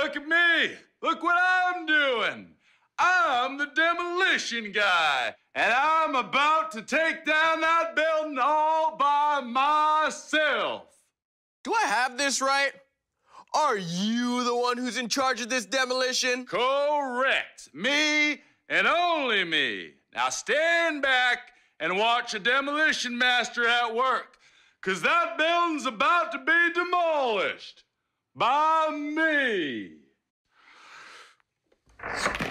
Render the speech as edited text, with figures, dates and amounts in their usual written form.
look at me. Look what I'm doing. I'm the demolition guy, and I'm about to take down that building all by myself. Do I have this right? Are you the one who's in charge of this demolition? Correct. Me and only me. Now stand back and watch a demolition master at work, 'cause that building's about to be demolished by me.